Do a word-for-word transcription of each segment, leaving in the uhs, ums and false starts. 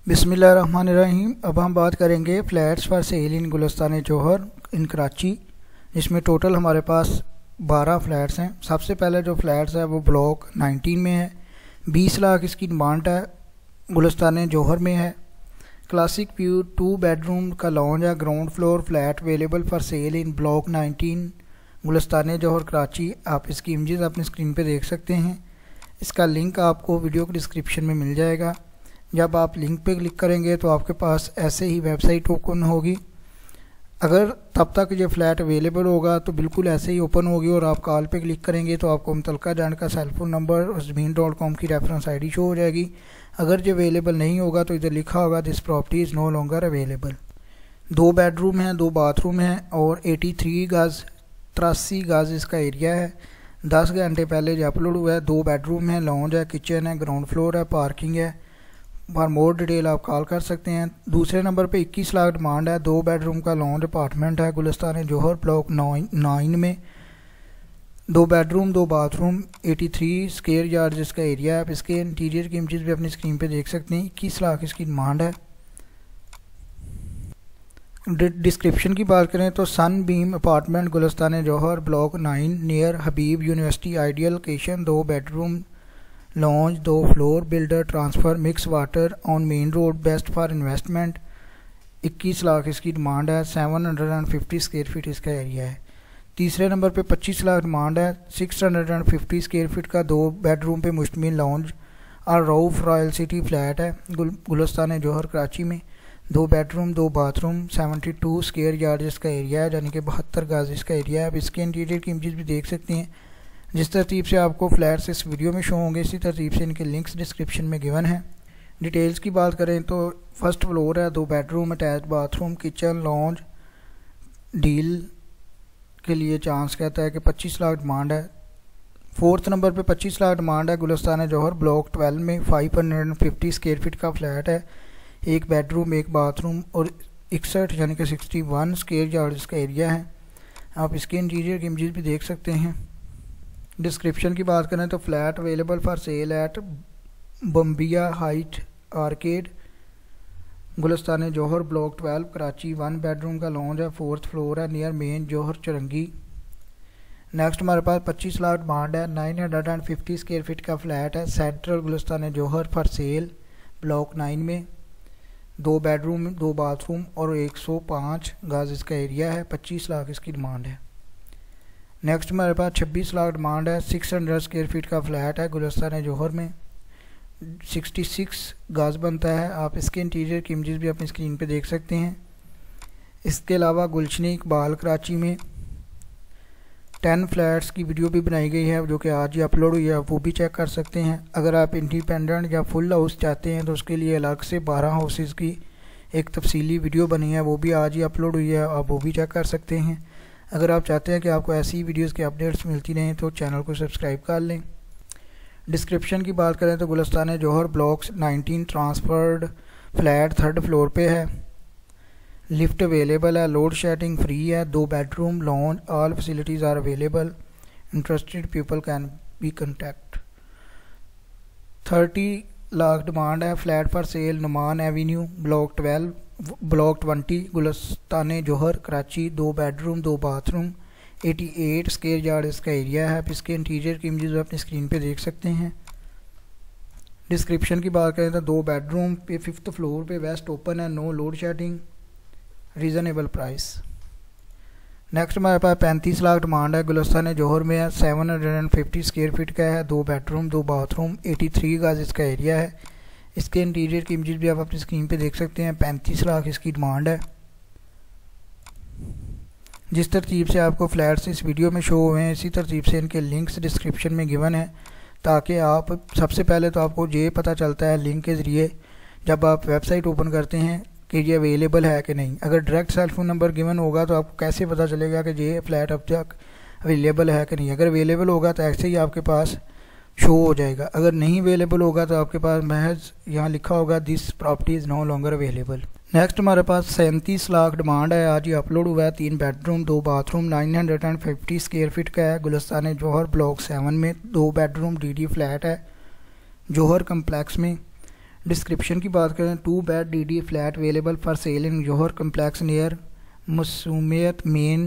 बिस्मिल्लाहिर्रहमानिर्रहीम। अब हम बात करेंगे flats for sale in Gulistan Jauhar in Karachi, जिसमें टोटल हमारे पास बारह फ्लैट्स हैं। सबसे पहले जो फ्लैट्स है वो ब्लॉक नाइनटीन में है। बीस लाख इसकी डिमांड है, गुलिस्तान जौहर में है। क्लासिक व्यू टू बेडरूम का लॉन्ज है, ground floor flat available for sale in block nineteen Gulistan Jauhar Karachi. आप इसकी इमेजेस अपनी स्क्रीन पे देख सकते हैं। इसका लिंक आपको वीडियो के डिस्क्रिप्शन में मिल जाएगा। जब आप लिंक पे क्लिक करेंगे तो आपके पास ऐसे ही वेबसाइट ओपन होगी। अगर तब तक ये फ्लैट अवेलेबल होगा तो बिल्कुल ऐसे ही ओपन होगी और आप कॉल पे क्लिक करेंगे तो आपको मुतलका जान का सेलफोन नंबर और ज़मीन डॉट कॉम की रेफरेंस आईडी शो हो जाएगी। अगर ये अवेलेबल नहीं होगा तो इधर लिखा होगा this property is no longer available. दो बेडरूम हैं, दो बाथरूम हैं और तिरासी गज तिरासी गज इसका एरिया है। दस घंटे पहले जो अपलोड हुआ है। दो बेडरूम है, लॉन्ज है, किचन है, ग्राउंड फ्लोर है, पार्किंग है। फॉर मोर डिटेल आप कॉल कर सकते हैं। दूसरे नंबर पे इक्कीस लाख डिमांड है। दो बेडरूम का लॉन्ज अपार्टमेंट है गुलिस्तान जौहर ब्लॉक नाइन में। दो बेडरूम दो बाथरूम तिरासी स्क्वायर यार्ड जिसका एरिया है। आप इसके इंटीरियर की इमेजेस भी अपनी स्क्रीन पे देख सकते हैं। इक्कीस लाख इसकी डिमांड है। डिस्क्रिप्शन की बात करें तो Sunbeam apartment Gulistan Jauhar block nine near Habib University, ideal location, दो बेडरूम लॉन्ज, दो floor, builder transfer, mix water on main road, best for investment. इक्कीस लाख इसकी डिमांड है। Seven hundred and fifty square feet इसका एरिया है। तीसरे नंबर पे पच्चीस लाख डिमांड है। Six hundred and fifty square feet का दो बेडरूम पे मुश्तमिल लॉन्ज और रऊफ रॉयल सिटी फ्लैट है गुल, गुलिस्तान जौहर कराची में। दो बेडरूम दो bathroom, seventy two square yard इसका एरिया है, यानी कि बहत्तर गज इसका एरिया है। आप इसके इंटीरियर की इमेजेस भी देख सकते हैं। जिस तरतीब से आपको फ्लैट्स इस वीडियो में शो होंगे इसी तरतीब से इनके लिंक्स डिस्क्रिप्शन में गिवन है। डिटेल्स की बात करें तो फर्स्ट फ्लोर है, दो bedroom, attach bathroom, kitchen, lounge. Deal के लिए चांस कहता है कि पच्चीस लाख डिमांड है। फोर्थ नंबर पे पच्चीस लाख डिमांड है गुलिस्तान जौहर ब्लॉक ट्वेल्व में। Five hundred and fifty square feet का फ्लैट है, एक बेडरूम एक बाथरूम और इकसठ यानी कि सिक्सटी वन स्क्वायर यार्ड इसका एरिया है। आप इसके इंटीरियर की इमेजेस भी देख सकते हैं। डिस्क्रिप्शन की बात करें तो flat available for sale at Bambia height arcade Gulistan Jauhar block twelve Karachi. One bedroom का लॉन्ज है, फोर्थ फ्लोर है, near main Jauhar Chowrangi. Next हमारे पास पच्चीस लाख डिमांड है। Nine hundred and fifty square feet का फ्लैट है, central Gulistan Jauhar for sale block nine में। दो बेडरूम दो बाथरूम और एक सौ पाँच गज इसका एरिया है। पच्चीस लाख इसकी डिमांड है। नेक्स्ट हमारे पास छब्बीस लाख डिमांड है। सिक्स हंड्रेड स्क्वायर फीट का फ्लैट है गुलिस्तान जौहर में, सिक्सटी सिक्स गज बनता है। आप इसके इंटीरियर की इमेजेस भी अपनी स्क्रीन पे देख सकते हैं। इसके अलावा गुलशन इकबाल कराची में टेन फ्लैट्स की वीडियो भी बनाई गई है जो कि आज ही अपलोड हुई है, आप वो भी चेक कर सकते हैं। अगर आप इंडिपेंडेंट या फुल हाउस चाहते हैं तो उसके लिए अलग से बारह हाउसेस की एक तफसीली वीडियो बनी है, वो भी आज ही अपलोड हुई है, आप वो भी चेक कर सकते हैं। अगर आप चाहते हैं कि आपको ऐसी वीडियोस की अपडेट्स मिलती रहें तो चैनल को सब्सक्राइब कर लें। डिस्क्रिप्शन की बात करें तो Gulistan Jauhar blocks nineteen transferred flat third floor पे है। लिफ्ट अवेलेबल है, लोड शेडिंग फ्री है, दो bedroom lounge, all facilities are available. Interested people can be contact. Thirty lakh demand है। Flat for sale Numan avenue block twelve block twenty Gulistan Jauhar Karachi. दो bedroom दो bathroom, अठासी square yard इसका एरिया है। आप इसके इंटीरियर की इमेजेस अपनी स्क्रीन पे देख सकते हैं। डिस्क्रिप्शन की बात करें तो दो बेडरूम पे फिफ्थ फ्लोर पे वेस्ट ओपन है, no load shedding, reasonable price. Next हमारे पास पैंतीस लाख डिमांड है। गुलिस्तान जौहर में है, seven hundred and fifty square feet का है, दो बेडरूम दो बाथरूम, एटी थ्री गज इसका एरिया है। इसके इंटीरियर की इमेजेस भी आप अपनी स्क्रीन पे देख सकते हैं। पैंतीस लाख इसकी डिमांड है। जिस तरतीब से आपको फ्लैट्स इस वीडियो में शो हुए हैं इसी तरतीब से इनके लिंक्स डिस्क्रिप्शन में गिवन है, ताकि आप सबसे पहले तो आपको ये पता चलता है लिंक के ज़रिए जब आप वेबसाइट ओपन करते हैं कि ये अवेलेबल है कि नहीं। अगर डायरेक्ट सेलफोन नंबर गिवन होगा तो आपको कैसे पता चलेगा कि ये फ्लैट अब तक अवेलेबल है कि नहीं। अगर अवेलेबल होगा तो ऐसे ही आपके पास शो हो जाएगा। अगर नहीं अवेलेबल होगा तो आपके पास महज यहाँ लिखा होगा this property is no longer available. Next हमारे पास सैंतीस लाख डिमांड है, आज ही अपलोड हुआ है। तीन बेडरूम दो bathroom, nine hundred and fifty square feet का है, गुलिस्तान जौहर ब्लॉक सेवन में। दो बेडरूम डी डी फ्लैट है जौहर कम्प्लेक्स में। डिस्क्रिप्शन की बात करें, two bed D D flat available for sale in Jauhar complex near Masoomiyat main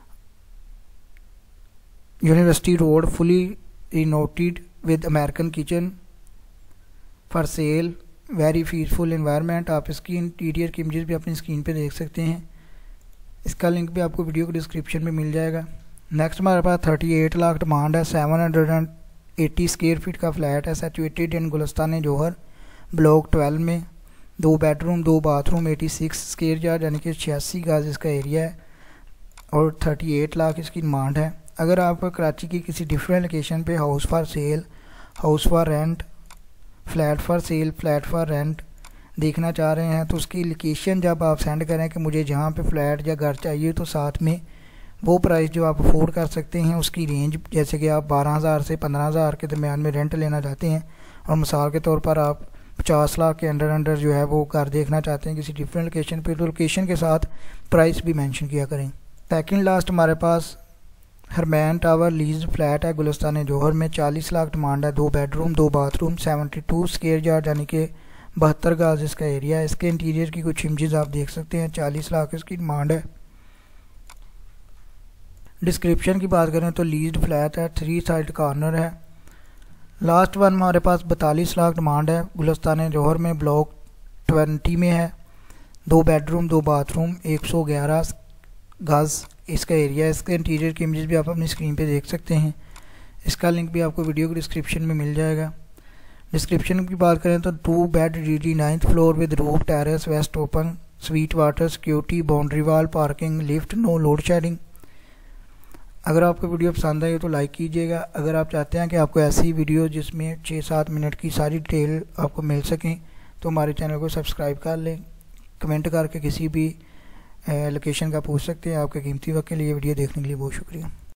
university road, fully renovated with American kitchen for sale, very peaceful environment. आप इसकी interior की images भी अपनी स्क्रीन पे देख सकते हैं। इसका लिंक भी आपको वीडियो के डिस्क्रिप्शन में मिल जाएगा। नेक्स्ट हमारे पास थर्टी एट लाख डिमांड है। Seven hundred and eighty square feet का फ्लैट है, situated in Gulistan Jauhar, block twelve में, दो बेडरूम दो bathroom, eighty six square yard यानी कि छियासी गज इसका एरिया है और थर्टी एट लाख इसकी डिमांड है। अगर आप कराची की किसी डिफरेंट लोकेशन पे house for sale, house for rent, flat for sale, flat for rent देखना चाह रहे हैं तो उसकी लोकेशन जब आप सेंड करें कि मुझे जहाँ पे फ्लैट या घर चाहिए, तो साथ में वो प्राइस जो आप अफोर्ड कर सकते हैं उसकी रेंज, जैसे कि आप बारह हज़ार से पंद्रह हज़ार के दरमियान में रेंट लेना चाहते हैं और मिसाल के तौर पर आप पचास लाख के अंडर अंडर जो है वो घर देखना चाहते हैं किसी डिफरेंट लोकेशन पे, तो लोकेशन के साथ प्राइस भी मेंशन किया करें। सेकंड लास्ट हमारे पास हरमैन टावर लीज फ्लैट है गुलिस्तान जौहर में, चालीस लाख डिमांड है, दो बेडरूम दो bathroom, seventy two square yard यानी कि बहत्तर गज इसका एरिया है। इसके इंटीरियर की कुछ इमेजेस आप देख सकते हैं। चालीस लाख इसकी डिमांड है। डिस्क्रिप्शन की बात करें तो लीज्ड फ्लैट है, थ्री साइड कॉर्नर है। लास्ट वन हमारे पास बतालीस लाख डिमांड है, गुलिस्तान जौहर में, ब्लॉक ट्वेंटी में है, दो बेडरूम दो बाथरूम, एक सौ ग्यारह गज इसका एरिया है। इसके इंटीरियर की इमेजेस भी आप अपनी स्क्रीन पे देख सकते हैं। इसका लिंक भी आपको वीडियो के डिस्क्रिप्शन में मिल जाएगा। डिस्क्रिप्शन की बात करें तो two bed D D ninth floor with roof terrace west open, sweet water, security, boundary wall, parking, lift, no load shedding. अगर आपको वीडियो पसंद आई तो लाइक कीजिएगा। अगर आप चाहते हैं कि आपको ऐसी वीडियो जिसमें छः सात मिनट की सारी डिटेल आपको मिल सकें तो हमारे चैनल को सब्सक्राइब कर लें। कमेंट करके किसी भी लोकेशन का पूछ सकते हैं। आपके कीमती वक्त के लिए वीडियो देखने के लिए बहुत शुक्रिया।